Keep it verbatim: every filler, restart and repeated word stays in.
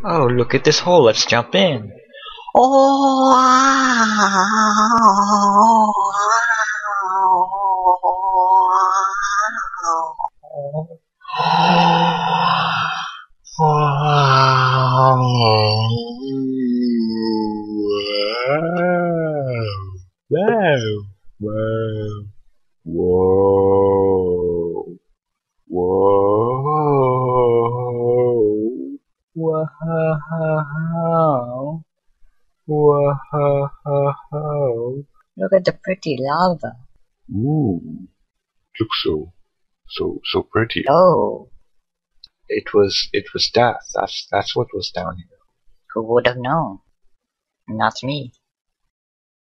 Oh, look at this hole. Let's jump in. Oh, wow, wow, whoa, whoa, wow, wow. Look at the pretty lava. Ooh, looks so, so, so pretty. Oh, It was, it was death. That's, that's what was down here. who would have known? Not me.